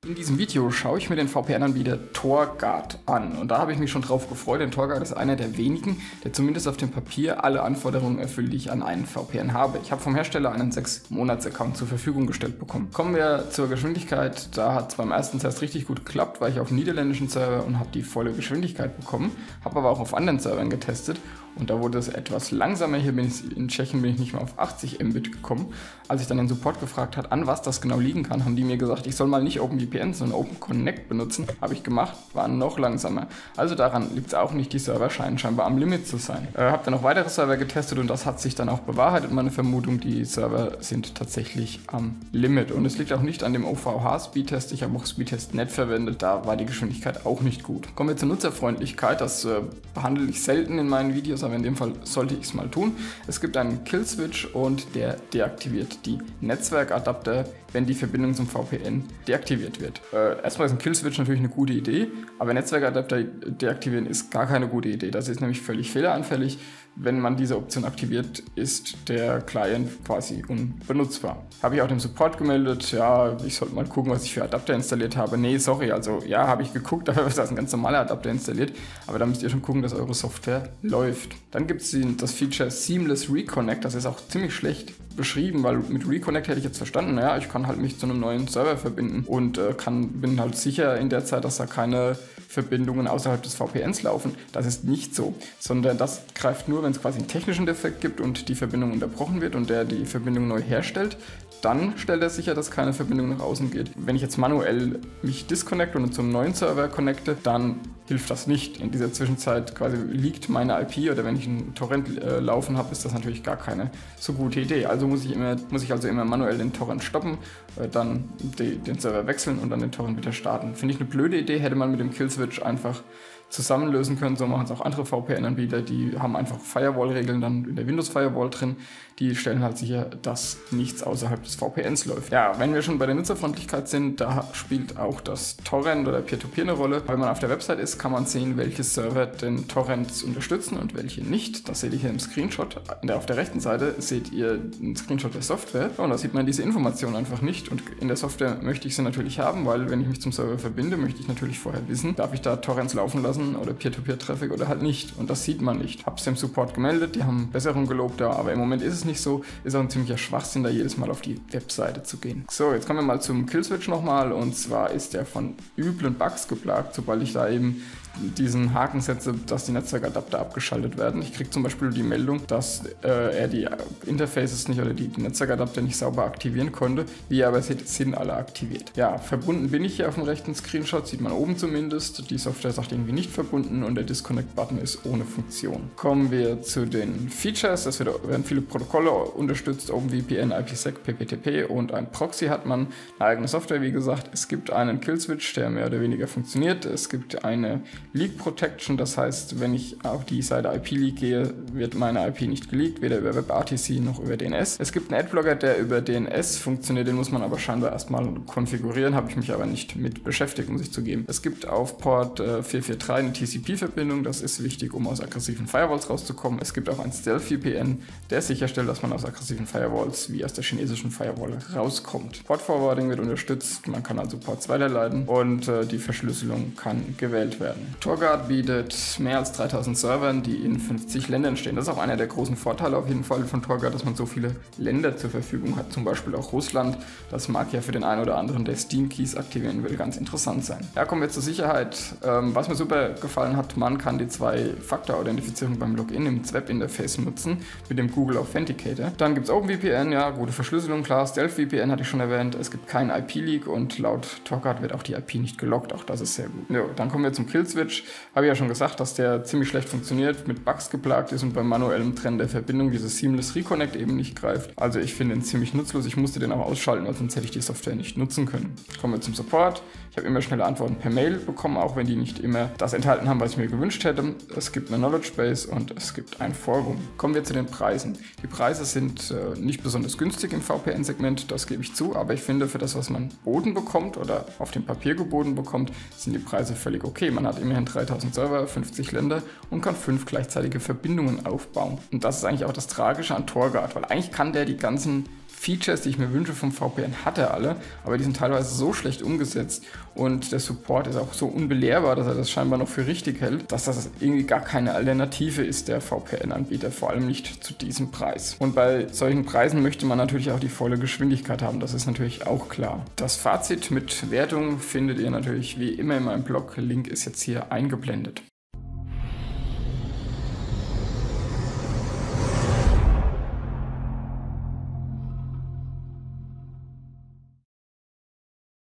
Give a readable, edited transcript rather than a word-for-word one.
In diesem Video schaue ich mir den VPN-Anbieter Torguard an und da habe ich mich schon drauf gefreut, denn Torguard ist einer der wenigen, der zumindest auf dem Papier alle Anforderungen erfüllt, die ich an einen VPN habe. Ich habe vom Hersteller einen 6-Monats-Account zur Verfügung gestellt bekommen. Kommen wir zur Geschwindigkeit. Da hat es beim ersten Test richtig gut geklappt, war ich auf dem niederländischen Server und habe die volle Geschwindigkeit bekommen, habe aber auch auf anderen Servern getestet und da wurde es etwas langsamer. Hier in Tschechien bin ich nicht mehr auf 80 Mbit gekommen. Als ich dann den Support gefragt habe, an was das genau liegen kann, haben die mir gesagt, ich soll mal nicht OpenVPN, sondern OpenConnect benutzen. Habe ich gemacht, war noch langsamer. Also daran liegt es auch nicht, die Server scheinen scheinbar am Limit zu sein. Habe dann noch weitere Server getestet und das hat sich dann auch bewahrheitet. Meine Vermutung, die Server sind tatsächlich am Limit. Und es liegt auch nicht an dem OVH-Speedtest. Ich habe auch Speedtest.net verwendet, da war die Geschwindigkeit auch nicht gut. Kommen wir zur Nutzerfreundlichkeit. Das behandle ich selten in meinen Videos, aber in dem Fall sollte ich es mal tun. Es gibt einen Killswitch und der deaktiviert die Netzwerkadapter, wenn die Verbindung zum VPN deaktiviert wird. Erstmal ist ein Killswitch natürlich eine gute Idee, aber Netzwerkadapter deaktivieren ist gar keine gute Idee. Das ist nämlich völlig fehleranfällig. Wenn man diese Option aktiviert, ist der Client quasi unbenutzbar. Habe ich auch dem Support gemeldet, ja, ich sollte mal gucken, was ich für Adapter installiert habe. Nee, sorry, also ja, habe ich geguckt, aber da ist ein ganz normaler Adapter installiert. Aber da müsst ihr schon gucken, dass eure Software läuft. Dann gibt es das Feature Seamless Reconnect, das ist auch ziemlich schlecht beschrieben, weil mit Reconnect hätte ich jetzt verstanden, naja, ich kann halt mich zu einem neuen Server verbinden und bin halt sicher in der Zeit, dass da keine Verbindungen außerhalb des VPNs laufen. Das ist nicht so, sondern das greift nur, wenn es quasi einen technischen Defekt gibt und die Verbindung unterbrochen wird und der die Verbindung neu herstellt. Dann stellt er sicher, dass keine Verbindung nach außen geht. Wenn ich jetzt manuell mich disconnecte und zum neuen Server connecte, dann hilft das nicht. In dieser Zwischenzeit quasi liegt meine IP oder wenn ich einen Torrent laufen habe, ist das natürlich gar keine so gute Idee. Also muss ich also immer manuell den Torrent stoppen, dann den Server wechseln und dann den Torrent wieder starten. Finde ich eine blöde Idee, hätte man mit dem Killswitch einfach zusammenlösen können. So machen es auch andere VPN-Anbieter, die haben einfach Firewall-Regeln dann in der Windows-Firewall drin. Die stellen halt sicher, dass nichts außerhalb des VPNs läuft. Ja, wenn wir schon bei der Nutzerfreundlichkeit sind, da spielt auch das Torrent oder Peer-to-Peer eine Rolle. Wenn man auf der Website ist, kann man sehen, welche Server den Torrents unterstützen und welche nicht. Das seht ihr hier im Screenshot. Auf der rechten Seite seht ihr einen Screenshot der Software und da sieht man diese Informationen einfach nicht. Und in der Software möchte ich sie natürlich haben, weil wenn ich mich zum Server verbinde, möchte ich natürlich vorher wissen, darf ich da Torrents laufen lassen oder Peer-to-Peer-Traffic oder halt nicht. Und das sieht man nicht. Hab's dem Support gemeldet, die haben Besserung gelobt, aber im Moment ist es nicht so. Ist auch ein ziemlicher Schwachsinn, da jedes Mal auf die Webseite zu gehen. So, jetzt kommen wir mal zum Killswitch nochmal. Und zwar ist der von üblen Bugs geplagt, sobald ich da eben diesen Haken setze, dass die Netzwerkadapter abgeschaltet werden. Ich kriege zum Beispiel die Meldung, dass er die Interfaces nicht oder die Netzwerkadapter nicht sauber aktivieren konnte. Wie ihr aber seht, sind alle aktiviert. Ja, verbunden bin ich hier auf dem rechten Screenshot, sieht man oben zumindest. Die Software sagt irgendwie nicht verbunden und der Disconnect-Button ist ohne Funktion. Kommen wir zu den Features. Es werden viele Protokolle unterstützt, OpenVPN, IPsec, PPTP und ein Proxy hat man. Eine eigene Software, wie gesagt. Es gibt einen Killswitch, der mehr oder weniger funktioniert. Es gibt eine Leak Protection, das heißt, wenn ich auf die Seite IP-Leak gehe, wird meine IP nicht geleakt, weder über WebRTC noch über DNS. Es gibt einen Adblocker, der über DNS funktioniert, den muss man aber scheinbar erstmal konfigurieren, habe ich mich aber nicht mit beschäftigt, muss ich zugeben. Es gibt auf Port 443 eine TCP-Verbindung, das ist wichtig, um aus aggressiven Firewalls rauszukommen. Es gibt auch ein Stealth-VPN, der sicherstellt, dass man aus aggressiven Firewalls wie aus der chinesischen Firewall rauskommt. Port Forwarding wird unterstützt, man kann also Ports weiterleiten und die Verschlüsselung kann gewählt werden. Torguard bietet mehr als 3000 Servern, die in 50 Ländern stehen. Das ist auch einer der großen Vorteile auf jeden Fall von Torguard, dass man so viele Länder zur Verfügung hat, zum Beispiel auch Russland. Das mag ja für den einen oder anderen, der Steam-Keys aktivieren will, ganz interessant sein. Ja, kommen wir zur Sicherheit. Was mir super gefallen hat, man kann die 2-Faktor-Authentifizierung beim Login im Web-Interface nutzen mit dem Google Authenticator. Dann gibt es OpenVPN, ja, gute Verschlüsselung, klar. Stealth-VPN hatte ich schon erwähnt. Es gibt keinen IP-Leak und laut Torguard wird auch die IP nicht gelockt. Auch das ist sehr gut. Jo, dann kommen wir zum Killswitch. Habe ich ja schon gesagt, dass der ziemlich schlecht funktioniert, mit Bugs geplagt ist und beim manuellen Trennen der Verbindung dieses Seamless Reconnect eben nicht greift. Also ich finde ihn ziemlich nutzlos. Ich musste den auch ausschalten, weil sonst hätte ich die Software nicht nutzen können. Kommen wir zum Support. Ich habe immer schnelle Antworten per Mail bekommen, auch wenn die nicht immer das enthalten haben, was ich mir gewünscht hätte. Es gibt eine Knowledge Base und es gibt ein Forum. Kommen wir zu den Preisen. Die Preise sind nicht besonders günstig im VPN-Segment, das gebe ich zu, aber ich finde, für das, was man geboten bekommt oder auf dem Papier geboten bekommt, sind die Preise völlig okay. Man hat immerhin 3000 Server, 50 Länder und kann 5 gleichzeitige Verbindungen aufbauen. Und das ist eigentlich auch das Tragische an Torguard, weil eigentlich kann der die ganzen Features, die ich mir wünsche vom VPN, hat er alle, aber die sind teilweise so schlecht umgesetzt und der Support ist auch so unbelehrbar, dass er das scheinbar noch für richtig hält, dass das irgendwie gar keine Alternative ist, der VPN-Anbieter, vor allem nicht zu diesem Preis. Und bei solchen Preisen möchte man natürlich auch die volle Geschwindigkeit haben, das ist natürlich auch klar. Das Fazit mit Wertung findet ihr natürlich wie immer in meinem Blog, Link ist jetzt hier eingeblendet.